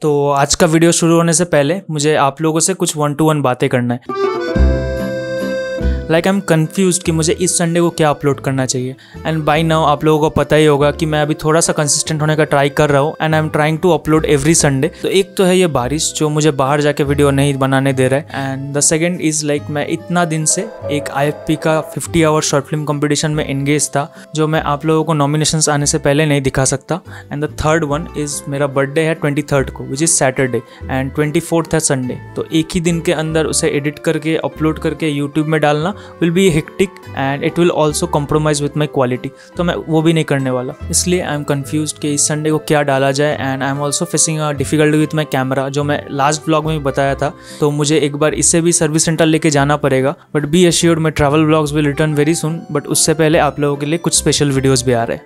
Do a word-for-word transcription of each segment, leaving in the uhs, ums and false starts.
तो आज का वीडियो शुरू होने से पहले मुझे आप लोगों से कुछ वन टू वन बातें करना है। लाइक आई एम कन्फ्यूज्ड कि मुझे इस संडे को क्या अपलोड करना चाहिए। एंड बाय नाउ आप लोगों को पता ही होगा कि मैं अभी थोड़ा सा कंसिस्टेंट होने का ट्राई कर रहा हूँ and I am trying to upload every Sunday. तो एक तो है ये बारिश जो मुझे बाहर जाके वीडियो नहीं बनाने दे रहा है, and the second is like मैं इतना दिन से एक आई एफ पी का fifty hour short film competition में एंगेज था जो मैं आप लोगों को नॉमिनेशंस आने से पहले नहीं दिखा सकता। And the third one is मेरा बर्थडे है ट्वेंटी थर्ड को which is Saturday and twenty fourth है संडे। तो एक ही दिन के अंदर उसे एडिट करके अपलोड करके यूट्यूब में डालना will be hectic and it will also compromise with my quality. तो मैं वो भी नहीं करने वाला, इसलिए आई एम कन्फ्यूज्ड कि इस संडे को क्या डाला जाए। And I am also facing a difficulty with my camera जो मैं लास्ट ब्लॉग में भी बताया था। तो मुझे एक बार इसे भी सर्विस सेंटर लेके जाना पड़ेगा, but be assured my travel blogs will return very soon. But उससे पहले आप लोगों के लिए कुछ स्पेशल वीडियोज़ भी आ रहे हैं।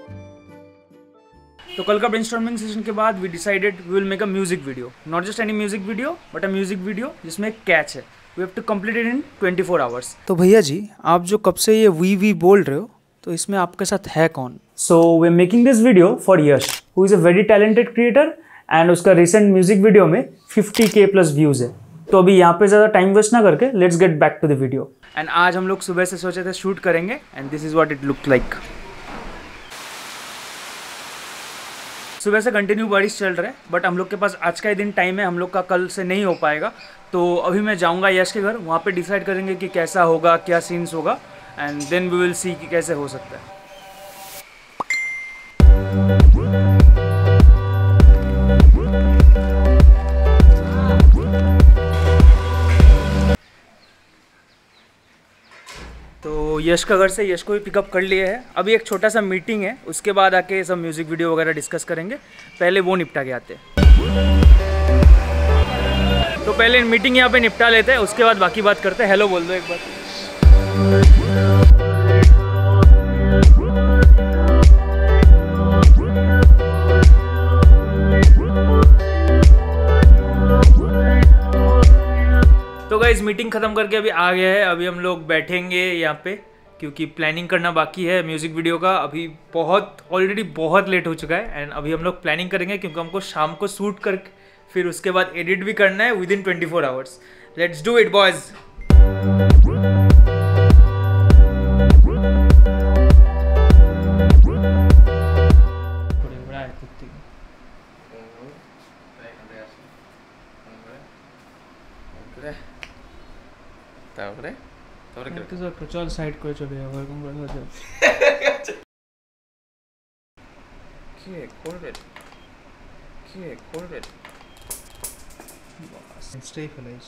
तो कल का ब्रेनस्टॉर्मिंग सेशन के बाद we decided we will make a music video, not just any music video but a music video जिसमें एक कैच है। We have to complete it in twenty four hours. तो भैया जी आप जो कब से ये वी वी बोल रहे हो तो इसमें आपके साथ है कौन? So we are making this video for Yash who is a very talented creator and उसका रिसेंट म्यूजिक वीडियो में फिफ्टी के प्लस व्यूज़ है। तो अभी यहाँ पे ज़्यादा टाइम वेस्ट ना करके let's get back to the video. And आज हम लोग सुबह से सोचे थे शूट करेंगे and this is what it look like. सुबह से कंटिन्यू बारिश चल रहा है बट हम लोग के पास आज का ही दिन टाइम है, हम लोग का कल से नहीं हो पाएगा। तो अभी मैं जाऊंगा यश के घर, वहाँ पे डिसाइड करेंगे कि कैसा होगा, क्या सीन्स होगा and then we will see कि कैसे हो सकता है। तो यश का घर से यश को भी पिकअप कर लिए है। अभी एक छोटा सा मीटिंग है, उसके बाद आके सब म्यूजिक वीडियो वगैरह डिस्कस करेंगे। पहले वो निपटा के आते हैं। तो पहले मीटिंग यहाँ पे निपटा लेते हैं, उसके बाद बाकी बात करते हैं। हेलो बोल दो एक बार। तो गाइस मीटिंग ख़त्म करके अभी आ गया है। अभी हम लोग बैठेंगे यहाँ पे क्योंकि प्लानिंग करना बाकी है म्यूज़िक वीडियो का। अभी बहुत ऑलरेडी बहुत लेट हो चुका है एंड अभी हम लोग प्लानिंग करेंगे क्योंकि हमको शाम को शूट कर फिर उसके बाद एडिट भी करना है within twenty four hours. Let's do it boys. चल साइड को चले स्टे फलाइज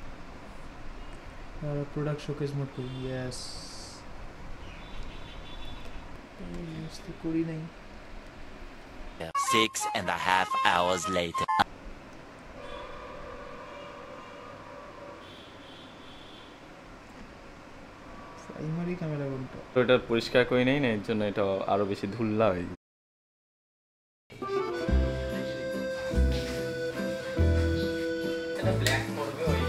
और प्रोडक्ट शोकेस मोड को यस ये कोई नहीं। Six and a half hours later. Primary camera কোনটা? ওটা পরিষ্কার করে নেই না, এর জন্য এটা আরো বেশি ধুল্লা হয়ে যায়। এটা ব্ল্যাক করবে ওই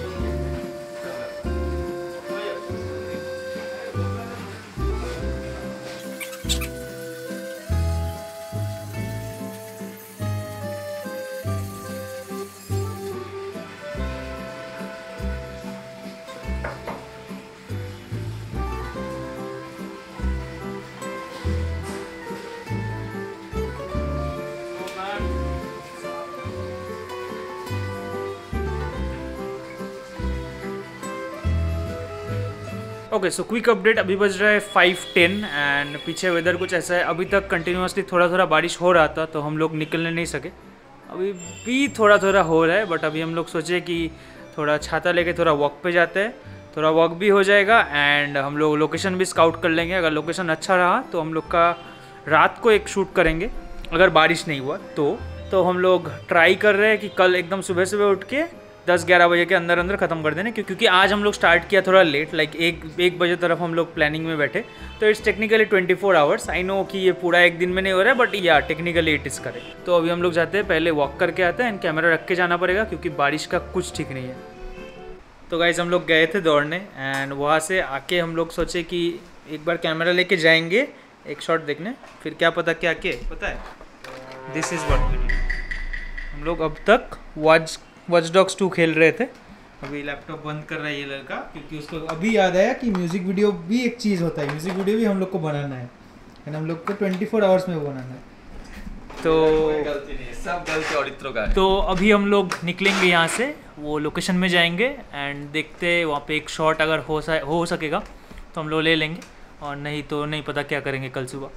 ओके सो क्विक अपडेट। अभी बज रहा है फाइव टेन एंड पीछे वेदर कुछ ऐसा है। अभी तक कंटिन्यूसली थोड़ा थोड़ा बारिश हो रहा था तो हम लोग निकलने नहीं सके। अभी भी थोड़ा थोड़ा हो रहा है बट अभी हम लोग सोचे कि थोड़ा छाता लेके थोड़ा वॉक पे जाते हैं, थोड़ा वॉक भी हो जाएगा एंड हम लोग लोकेशन भी स्काउट कर लेंगे। अगर लोकेशन अच्छा रहा तो हम लोग का रात को एक शूट करेंगे, अगर बारिश नहीं हुआ तो तो हम लोग ट्राई कर रहे हैं कि कल एकदम सुबह सुबह उठ के दस ग्यारह बजे के अंदर अंदर ख़त्म कर देना, क्योंकि आज हम लोग स्टार्ट किया थोड़ा लेट, लाइक एक एक बजे तरफ हम लोग प्लानिंग में बैठे। तो it's technically twenty four hours. I know कि ये पूरा एक दिन में नहीं हो रहा है बट या टेक्निकली इट इज़ करेक्ट। तो अभी हम लोग जाते हैं, पहले वॉक करके आते हैं एंड कैमरा रख के जाना पड़ेगा क्योंकि बारिश का कुछ ठीक नहीं है। तो गाइस हम लोग गए थे दौड़ने एंड वहाँ से आके हम लोग सोचे कि एक बार कैमरा लेके जाएंगे एक शॉट देखने, फिर क्या पता क्या के पता है this is what we do. हम लोग अब तक वॉच वॉच डॉग्स टू खेल रहे थे। अभी लैपटॉप बंद कर रहा है ये लड़का, क्योंकि उसको अभी याद आया कि म्यूज़िक वीडियो भी एक चीज़ होता है, म्यूज़िक वीडियो भी हम लोग को बनाना है, एंड हम लोग को ट्वेंटी फोर आवर्स में वो बनाना है। तो गलती नहीं है, सब गलती औरित्रों का है। तो अभी हम लोग निकलेंगे यहाँ से, वो लोकेशन में जाएंगे एंड देखते हैं वहाँ पे एक शॉट अगर हो सा हो सकेगा तो हम लोग ले लेंगे, और नहीं तो नहीं पता क्या करेंगे कल सुबह।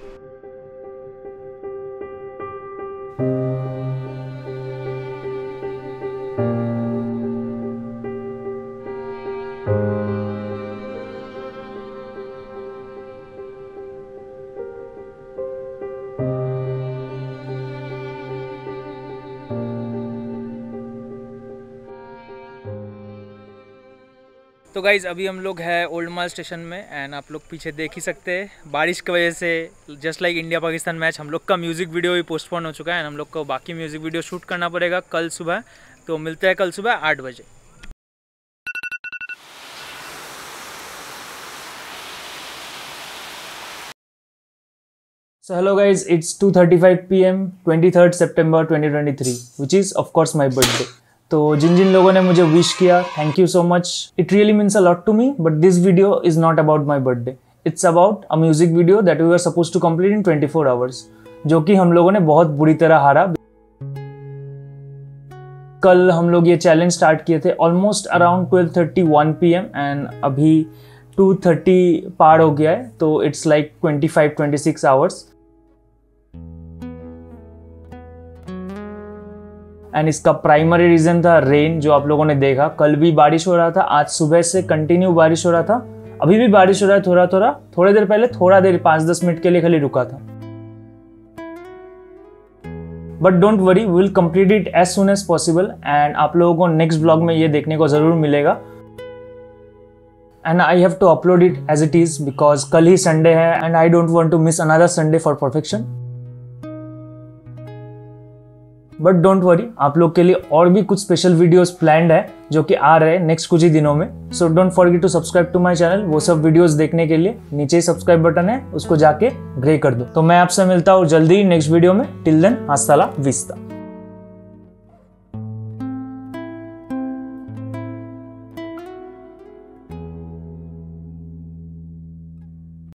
तो गाइज़ अभी हम लोग है ओल्ड माल स्टेशन में, एंड आप लोग पीछे देख ही सकते हैं बारिश की वजह से just like India Pakistan match हम लोग का म्यूज़िक वीडियो भी पोस्टपोन हो चुका है, एंड हम लोग को बाकी म्यूज़िक वीडियो शूट करना पड़ेगा कल सुबह। तो मिलते हैं कल सुबह आठ बजे। So hello guys, it's two thirty-five p m twenty-third September twenty twenty-three, which is of course my birthday. तो जिन जिन लोगों ने मुझे विश किया, thank you so much. It really means a lot to me, but this video is not about my birthday, it's about a music video that we are suppose to complete in twenty four hours, जो कि हम लोगों ने बहुत बुरी तरह हारा। कल हम लोग ये चैलेंज स्टार्ट किए थे almost around twelve thirty one P M, and अभी टू थर्टी पार हो गया है, तो it's like twenty five twenty six hours. And इसका प्राइमरी रीज़न था रेन, जो आप लोगों ने देखा। कल भी बारिश हो रहा था, आज सुबह से कंटिन्यू बारिश हो रहा था, अभी भी बारिश हो रहा है थोड़ा थोड़ा। थोड़ी देर पहले थोड़ा देर पाँच दस मिनट के लिए खाली रुका था। But don't worry, we will complete it as soon as possible, and आप लोगों को नेक्स्ट ब्लॉग में ये देखने को ज़रूर मिलेगा। And I have to upload it as it is because कल ही संडे है, and I don't want to miss another Sunday for perfection. But don't worry, आप लोग के लिए और भी कुछ स्पेशल वीडियोस प्लान्ड है जो कि आ रहे हैं नेक्स्ट कुछ ही दिनों में। So don't forget to subscribe to my channel. वो सब वीडियोस देखने के लिए नीचे ही सब्सक्राइब बटन है, उसको जाके ग्रे कर दो। तो मैं आपसे मिलता हूँ जल्दी नेक्स्ट वीडियो में। Till then, hasta la vista.